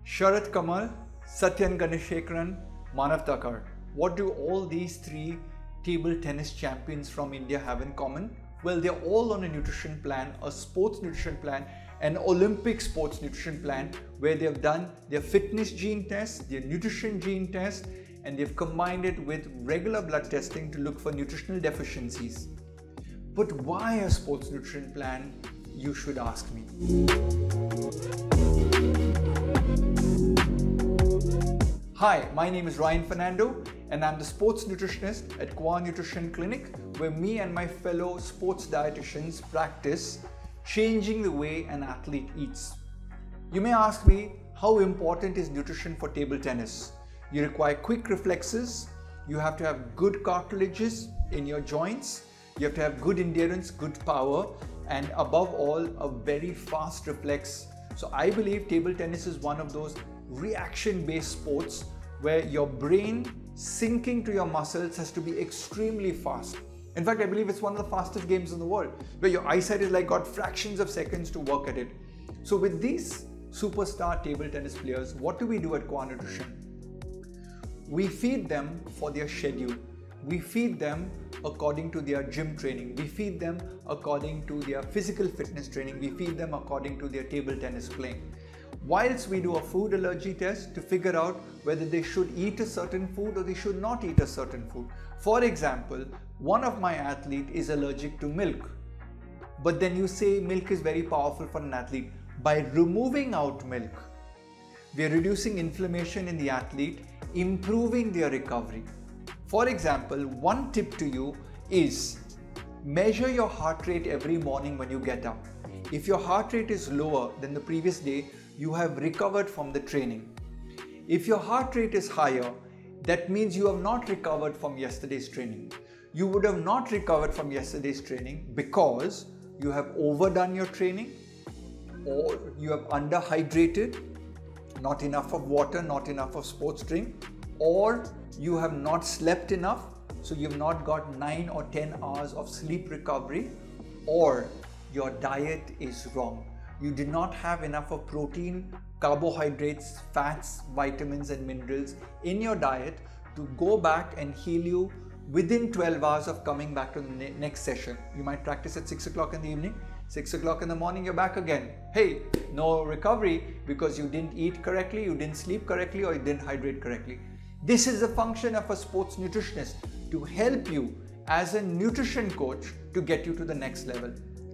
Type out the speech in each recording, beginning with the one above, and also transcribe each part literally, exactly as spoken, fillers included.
Sharath Kamal, Satyan Ganeshekaran, Manav Takar. What do all these three table tennis champions from India have in common? Well, they're all on a nutrition plan, a sports nutrition plan, an Olympic sports nutrition plan, where they've done their fitness gene test, their nutrition gene test, and they've combined it with regular blood testing to look for nutritional deficiencies. But why a sports nutrition plan, you should ask me. Hi, my name is Ryan Fernando and I'm the sports nutritionist at Qua Nutrition Clinic, where me and my fellow sports dietitians practice changing the way an athlete eats. You may ask me, how important is nutrition for table tennis? You require quick reflexes, you have to have good cartilages in your joints, you have to have good endurance, good power, and above all, a very fast reflex. So I believe table tennis is one of those reaction-based sports where your brain syncing to your muscles has to be extremely fast. In fact, I believe it's one of the fastest games in the world, where your eyesight is like got fractions of seconds to work at it. So with these superstar table tennis players, what do we do at Qua Nutrition? We feed them for their schedule. We feed them according to their gym training. We feed them according to their physical fitness training. We feed them according to their table tennis playing. Whilst we do a food allergy test to figure out whether they should eat a certain food or they should not eat a certain food. For example, one of my athletes is allergic to milk. But then you say milk is very powerful for an athlete. By removing out milk, we are reducing inflammation in the athlete, improving their recovery. For example, one tip to you is measure your heart rate every morning when you get up. If your heart rate is lower than the previous day, you have recovered from the training. If your heart rate is higher, that means you have not recovered from yesterday's training. You would have not recovered from yesterday's training because you have overdone your training, or you have underhydrated, not enough of water, not enough of sports drink, or you have not slept enough, so you've not got nine or ten hours of sleep recovery, or your diet is wrong. You did not have enough of protein, carbohydrates, fats, vitamins and minerals in your diet to go back and heal you within twelve hours of coming back to the ne next session. You might practice at six o'clock in the evening, six o'clock in the morning, you're back again. Hey, no recovery because you didn't eat correctly, you didn't sleep correctly, or you didn't hydrate correctly. This is the function of a sports nutritionist, to help you as a nutrition coach to get you to the next level.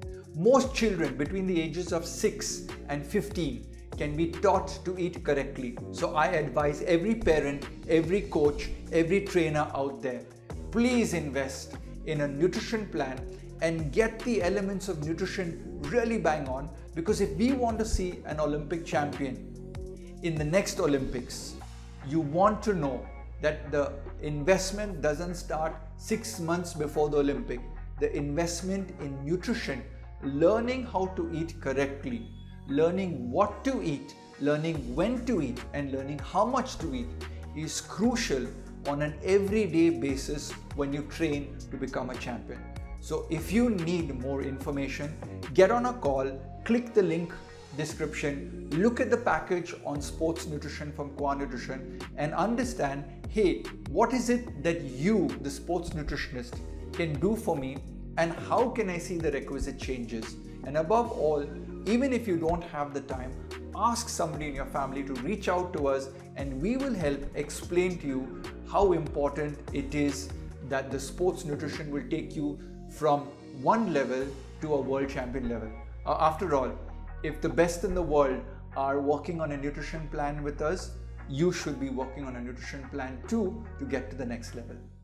Most children between the ages of six and fifteen can be taught to eat correctly. So I advise every parent, every coach, every trainer out there, please invest in a nutrition plan and get the elements of nutrition really bang on, because if we want to see an Olympic champion in the next Olympics, you want to know that the investment doesn't start six months before the Olympic. The investment in nutrition, learning how to eat correctly, learning what to eat, learning when to eat, and learning how much to eat is crucial on an everyday basis when you train to become a champion. So if you need more information, get on a call, click the link description, look at the package on sports nutrition from Qua Nutrition and understand, hey, what is it that you, the sports nutritionist, can do for me, and how can I see the requisite changes? And above all, even if you don't have the time, ask somebody in your family to reach out to us and we will help explain to you how important it is that the sports nutrition will take you from one level to a world champion level. Uh, after all, if the best in the world are working on a nutrition plan with us, you should be working on a nutrition plan too to get to the next level.